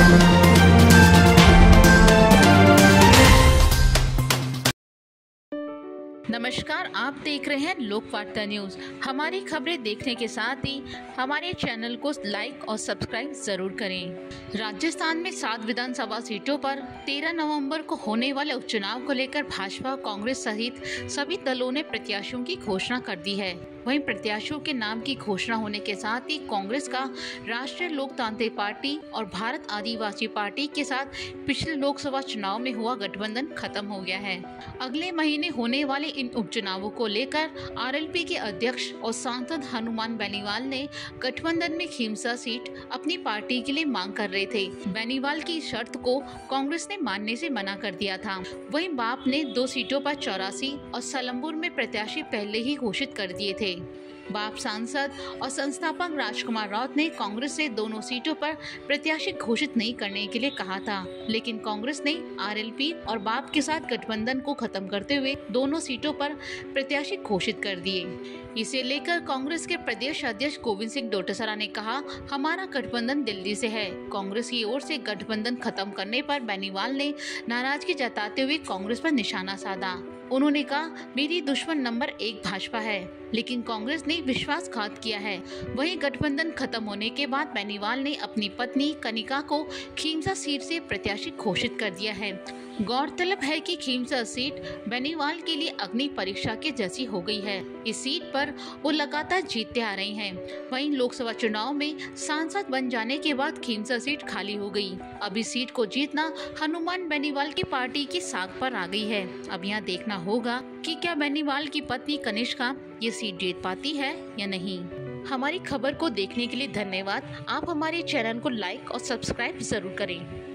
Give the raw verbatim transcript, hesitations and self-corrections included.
नमस्कार, आप देख रहे हैं लोकवार्ता न्यूज। हमारी खबरें देखने के साथ ही हमारे चैनल को लाइक और सब्सक्राइब जरूर करें। राजस्थान में सात विधानसभा सीटों पर तेरह नवंबर को होने वाले उपचुनाव को लेकर भाजपा, कांग्रेस सहित सभी दलों ने प्रत्याशियों की घोषणा कर दी है। वहीं प्रत्याशियों के नाम की घोषणा होने के साथ ही कांग्रेस का राष्ट्रीय लोकतांत्रिक पार्टी और भारत आदिवासी पार्टी के साथ पिछले लोकसभा चुनाव में हुआ गठबंधन खत्म हो गया है। अगले महीने होने वाले इन उपचुनावों को लेकर आरएलपी के अध्यक्ष और सांसद हनुमान बेनीवाल ने गठबंधन में खीमसा सीट अपनी पार्टी के लिए मांग कर रहे थे। बेनीवाल की शर्त को कांग्रेस ने मानने से मना कर दिया था। वहीं बाप ने दो सीटों पर चौरासी और सलमपुर में प्रत्याशी पहले ही घोषित कर दिए थे। बाप सांसद और संस्थापक राजकुमार राउत ने कांग्रेस से दोनों सीटों पर प्रत्याशी घोषित नहीं करने के लिए कहा था, लेकिन कांग्रेस ने आरएलपी और बाप के साथ गठबंधन को खत्म करते हुए दोनों सीटों पर प्रत्याशी घोषित कर दिए। इसे लेकर कांग्रेस के प्रदेश अध्यक्ष गोविंद सिंह डोटासरा ने कहा, हमारा गठबंधन दिल्ली से है। कांग्रेस की ओर से गठबंधन खत्म करने पर बेनीवाल ने नाराजगी जताते हुए कांग्रेस पर निशाना साधा। उन्होंने कहा, मेरी दुश्मन नंबर एक भाजपा है, लेकिन कांग्रेस ने विश्वासघात किया है। वहीं गठबंधन खत्म होने के बाद बेनीवाल ने अपनी पत्नी कनिका को खीमसा सीट से प्रत्याशी घोषित कर दिया है। गौरतलब है कि खीमसा सीट बेनीवाल के लिए अग्नि परीक्षा के जैसी हो गई है। इस सीट पर वो लगातार जीतते आ रही हैं। वहीं लोकसभा चुनाव में सांसद बन जाने के बाद खीमसा सीट खाली हो गई। अब इस सीट को जीतना हनुमान बेनीवाल की पार्टी की साख पर आ गई है। अब यहाँ देखना होगा कि क्या बेनीवाल की पत्नी कनिष्का ये सीट जीत पाती है या नहीं। हमारी खबर को देखने के लिए धन्यवाद। आप हमारे चैनल को लाइक और सब्सक्राइब जरूर करें।